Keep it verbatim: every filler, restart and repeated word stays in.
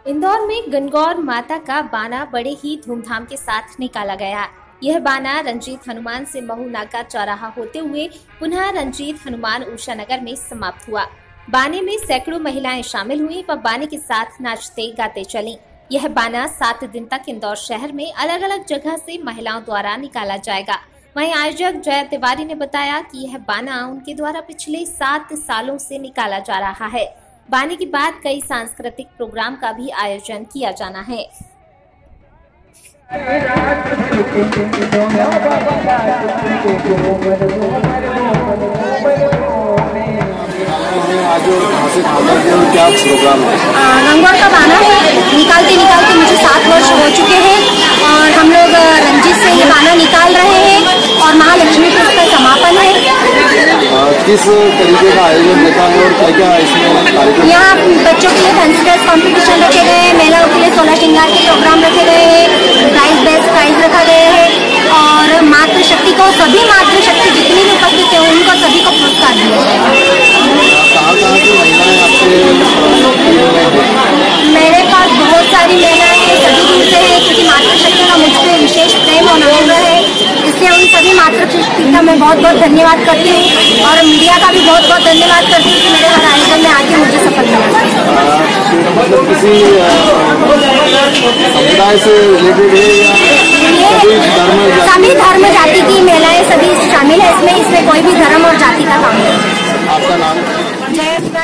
इंदौर में गणगौर माता का बाना बड़े ही धूमधाम के साथ निकाला गया। यह बाना रंजीत हनुमान से महू नाका चौराहा होते हुए पुनः रंजीत हनुमान उषा नगर में समाप्त हुआ। बाने में सैकड़ों महिलाएं शामिल हुई व बाने के साथ नाचते गाते चलीं। यह बाना सात दिन तक इंदौर शहर में अलग अलग जगह से महिलाओं द्वारा निकाला जाएगा। वहीं आयोजक जया तिवारी ने बताया कि यह बाना उनके द्वारा पिछले सात सालों से निकाला जा रहा है। बाने के बाद कई सांस्कृतिक प्रोग्राम का भी आयोजन किया जाना है। गणगौर का बाना है, निकालते निकालते मुझे सात वर्ष हो चुके हैं और हम लोग रंजीत से ये बाना निकाल रहे हैं और महालक्ष्मी का इसका समापन है। किस तरीके का आयोजन रहता है और क्या क्या इसमें? यहाँ बच्चों के लिए फैंसी ड्रेस कॉम्पिटिशन रखे गए हैं, महिलाओं के लिए सोलह श्रृंगार के प्रोग्राम रखे गए हैं, प्राइज बेस्ट प्राइज रखा गया है और मातृशक्ति को सभी मातृशक्ति जितनी भी उपस्थित है उनको सभी को पुरस्कार दिया जाएगा। मेरे पास बहुत सारी महिलाएं हैं, सभी दूर से हैं, क्योंकि मातृशक्ति का मुझ पर विशेष प्रेम और अनुभव है, इसलिए उन सभी मातृशक्ति का मैं बहुत बहुत धन्यवाद करती हूँ और मीडिया का भी बहुत बहुत धन्यवाद करती हूँ कि मेरे हर आयोजन में आके मुझे सफल बनाया। मतलब किसी समुदाय से रिलेटेड है या सभी धर्म जाति की महिलाएं सभी शामिल है इसमें इसमें कोई भी धर्म और जाति का काम नहीं। आपका नाम? जय